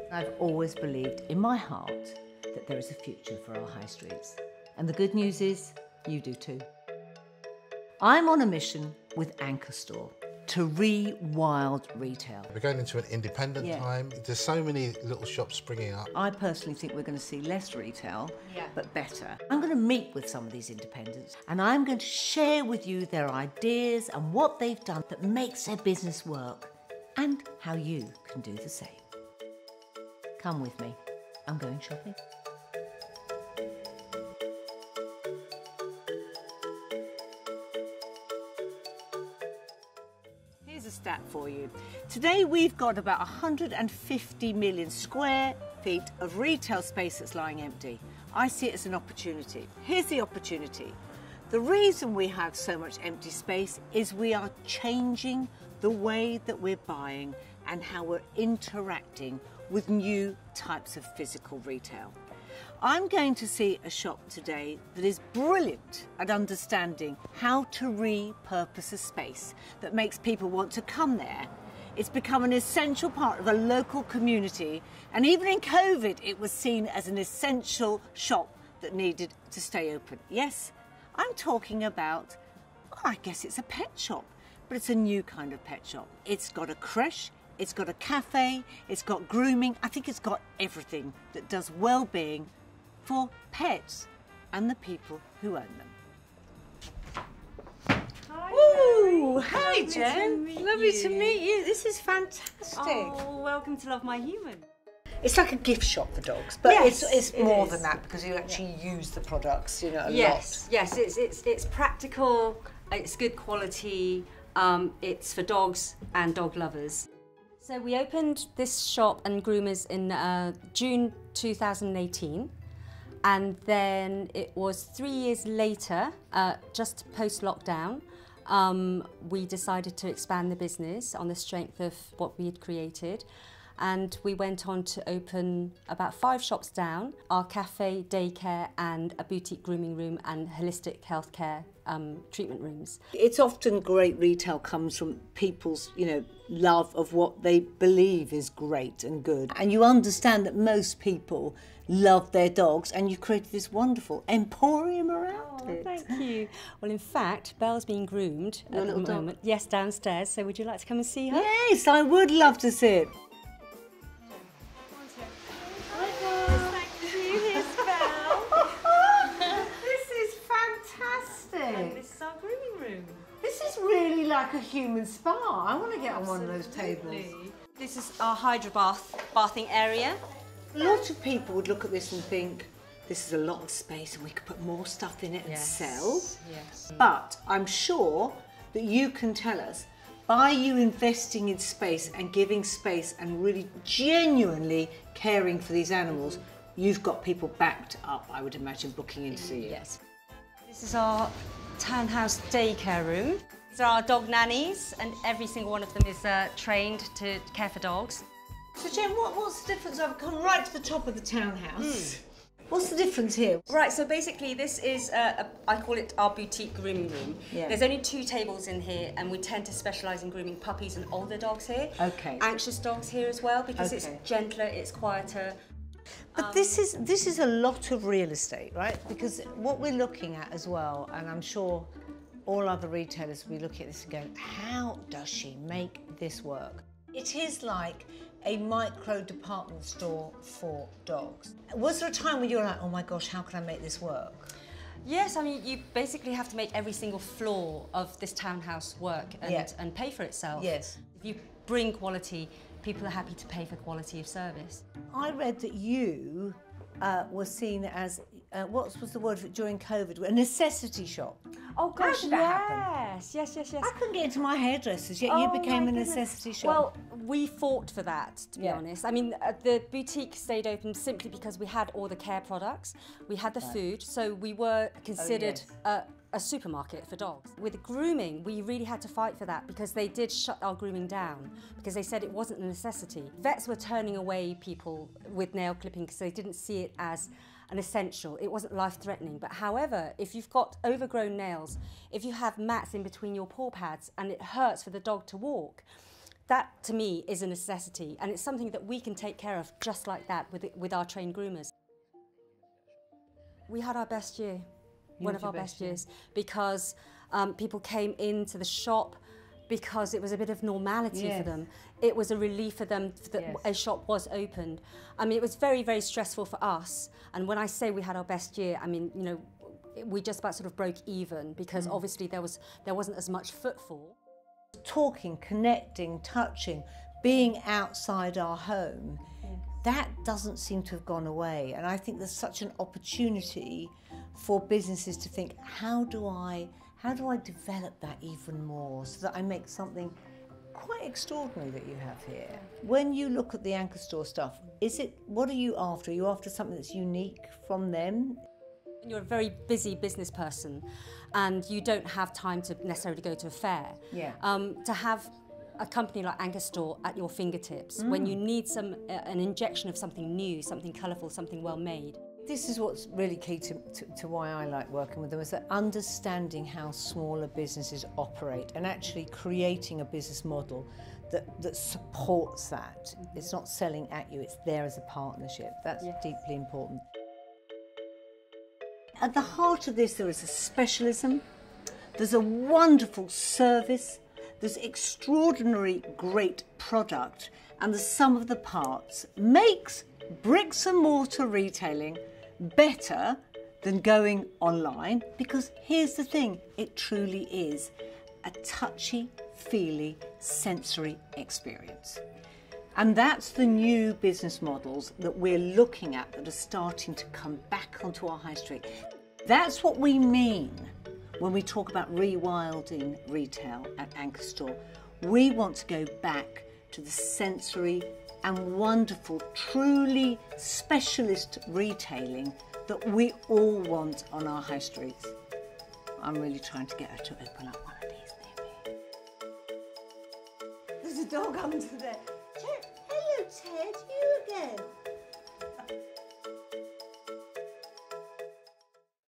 I've always believed in my heart that there is a future for our high streets. And the good news is, you do too. I'm on a mission with Ankorstore to Rewild Retail. We're going into an independent time. There's so many little shops springing up. I personally think we're going to see less retail, but better. I'm going to meet with some of these independents and I'm going to share with you their ideas and what they've done that makes their business work and how you can do the same. Come with me. I'm going shopping. Here's a stat for you. Today we've got about 150 million square feet of retail space that's lying empty. I see it as an opportunity. Here's the opportunity. The reason we have so much empty space is we are changing the way that we're buying and how we're interacting with new types of physical retail. I'm going to see a shop today that is brilliant at understanding how to repurpose a space that makes people want to come there. It's become an essential part of a local community, and even in COVID, it was seen as an essential shop that needed to stay open. Yes, I'm talking about, well, I guess it's a pet shop, but it's a new kind of pet shop. It's got a creche, it's got a cafe, it's got grooming. I think it's got everything that does well-being for pets and the people who own them. Hi, Ooh, Mary. hi Jen. Lovely to meet you. This is fantastic. Oh, welcome to Love My Human. It's like a gift shop for dogs, but Yes, it's it more is. than that because you actually use the products, you know, a lot. Yes, it's practical, it's good quality, it's for dogs and dog lovers. So we opened this shop and groomers in June 2018, and then it was 3 years later, just post-lockdown, we decided to expand the business on the strength of what we had created. And we went on to open about 5 shops down, our cafe, daycare and a boutique grooming room and holistic healthcare treatment rooms. It's often great retail comes from people's, you know, love of what they believe is great and good. And you understand that most people love their dogs and you've created this wonderful emporium around it. Thank you. Well, in fact, Belle's being groomed at the moment. Yes, downstairs. So would you like to come and see her? Yes, I would love to see it. And this is our grooming room. This is really like a human spa. I want to get on one of those tables. This is our hydro bathing area. A lot of people would look at this and think, this is a lot of space and we could put more stuff in it and sell. Yes. But I'm sure that you can tell us, by you investing in space and giving space and really genuinely caring for these animals, you've got people backed up, I would imagine, booking in to see you. Yes. This is our townhouse daycare room. These are our dog nannies, and every single one of them is trained to care for dogs. So Jen, what's the difference? I've come right to the top of the townhouse. What's the difference here? Right, so basically this is, I call it our boutique grooming room. Yeah. There's only 2 tables in here, and we tend to specialise in grooming puppies and older dogs here. Okay. Anxious dogs here as well, because it's Okay. gentler, it's quieter. But this is a lot of real estate, right? Because what we're looking at as well, and I'm sure all other retailers will be looking at this and going, how does she make this work? It is like a micro department store for dogs. Was there a time when you were like, oh my gosh, how can I make this work? Yes, I mean, you basically have to make every single floor of this townhouse work and pay for itself. Yes. If you bring quality, people are happy to pay for quality of service. I read that you were seen as, what was the word for it during COVID? A necessity shop. Oh gosh, gosh, did that happen? yes. I couldn't get into my hairdressers, yet you Oh, became my a goodness. necessity shop. Well, we fought for that, to be Yeah. honest. I mean, the boutique stayed open simply because we had all the care products, we had the food, so we were considered a supermarket for dogs. With grooming, we really had to fight for that because they did shut our grooming down because they said it wasn't a necessity. Vets were turning away people with nail clipping because they didn't see it as an essential. It wasn't life-threatening. But however, if you've got overgrown nails, if you have mats in between your paw pads and it hurts for the dog to walk, That to me is a necessity, and it's something that we can take care of just like that with our trained groomers. We had our best year, one of our best years, because people came into the shop because it was a bit of normality for them. It was a relief for them that a shop was opened. I mean, it was very, very stressful for us. And when I say we had our best year, I mean, you know, we just about sort of broke even because obviously there wasn't as much footfall. Talking, connecting, touching, being outside our home, that doesn't seem to have gone away. And I think there's such an opportunity for businesses to think, how do I develop that even more so that I make something quite extraordinary that you have here? When you look at the Ankorstore stuff, what are you after? Are you after something that's unique from them? You're a very busy business person and you don't have time to necessarily go to a fair. To have a company like Ankorstore at your fingertips when you need an injection of something new, something colourful, something well made. This is what's really key to why I like working with them, is that understanding how smaller businesses operate and actually creating a business model that supports that. It's not selling at you, it's there as a partnership. That's deeply important. At the heart of this, there is a specialism, there's a wonderful service, there's extraordinary great product, and the sum of the parts makes bricks and mortar retailing better than going online, because here's the thing, it truly is a touchy-feely sensory experience. And that's the new business models that we're looking at that are starting to come back onto our high street. That's what we mean when we talk about rewilding retail at Ankorstore. We want to go back to the sensory and wonderful, truly specialist retailing that we all want on our high streets. I'm really trying to get her to open up one of these near me. There's a dog under there. Hello, Ted.